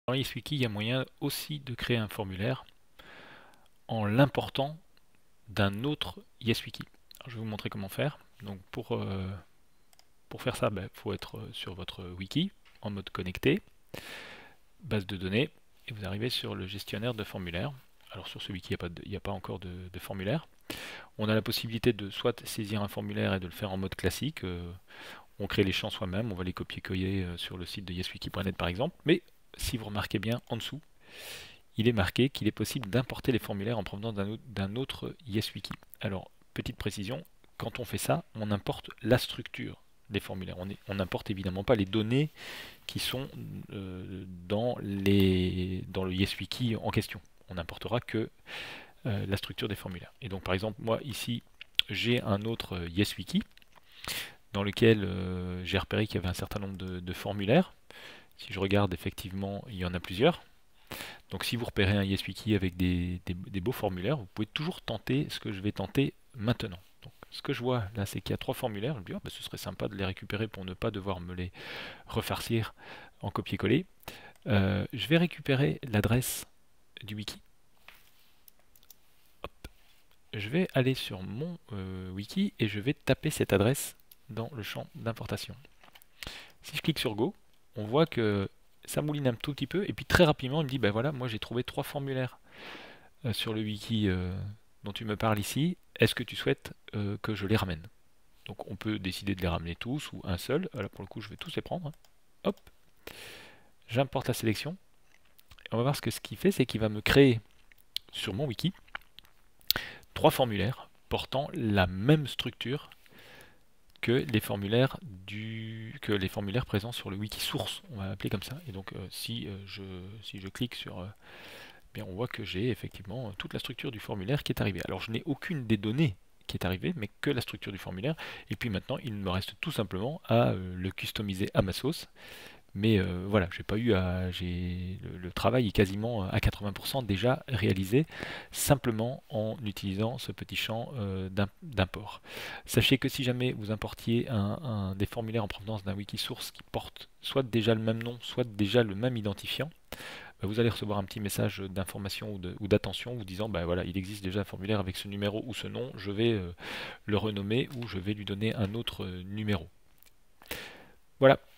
Dans YesWiki, il y a moyen aussi de créer un formulaire en l'important d'un autre YesWiki. Alors, je vais vous montrer comment faire. Donc pour faire ça, il faut être sur votre wiki en mode connecté, base de données, et vous arrivez sur le gestionnaire de formulaires. Alors sur ce wiki, il n'y a pas encore de formulaire. On a la possibilité de soit saisir un formulaire et de le faire en mode classique. On crée les champs soi-même, on va les copier-coller sur le site de yeswiki.net par exemple. Mais si vous remarquez bien en dessous, il est marqué qu'il est possible d'importer les formulaires en provenance d'un autre YesWiki. Alors, petite précision, quand on fait ça, on importe la structure des formulaires. On n'importe évidemment pas les données qui sont dans le YesWiki en question. On n'importera que la structure des formulaires. Et donc par exemple, moi ici, j'ai un autre YesWiki dans lequel j'ai repéré qu'il y avait un certain nombre de formulaires. Si je regarde, effectivement, il y en a plusieurs. Donc si vous repérez un YesWiki avec des beaux formulaires, vous pouvez toujours tenter ce que je vais tenter maintenant. Donc, ce que je vois là, c'est qu'il y a 3 formulaires. Je me dis, oh, ce serait sympa de les récupérer pour ne pas devoir me les refarcir en copier-coller. Je vais récupérer l'adresse du wiki. Hop. Je vais aller sur mon wiki et je vais taper cette adresse dans le champ d'importation. Si je clique sur Go, on voit que ça mouline un tout petit peu et puis très rapidement il me dit ben voilà, moi j'ai trouvé 3 formulaires sur le wiki dont tu me parles ici. Est-ce que tu souhaites que je les ramène? Donc on peut décider de les ramener tous ou un seul. Là pour le coup je vais tous les prendre, hein. Hop, j'importe la sélection. Et on va voir ce qu'il fait, c'est qu'il va me créer sur mon wiki 3 formulaires portant la même structure que les formulaires présents sur le wiki source, on va l'appeler comme ça. Et donc si je clique sur bien, on voit que j'ai effectivement toute la structure du formulaire qui est arrivée. Alors je n'ai aucune des données qui est arrivée, mais que la structure du formulaire. Et puis maintenant, il me reste tout simplement à le customiser à ma sauce. Mais voilà, j'ai pas eu le travail est quasiment à 80% déjà réalisé, simplement en utilisant ce petit champ d'import. Sachez que si jamais vous importiez des formulaires en provenance d'un Wikisource qui porte soit déjà le même nom, soit déjà le même identifiant, vous allez recevoir un petit message d'information ou d'attention vous disant ben voilà, il existe déjà un formulaire avec ce numéro ou ce nom, je vais le renommer ou je vais lui donner un autre numéro. Voilà.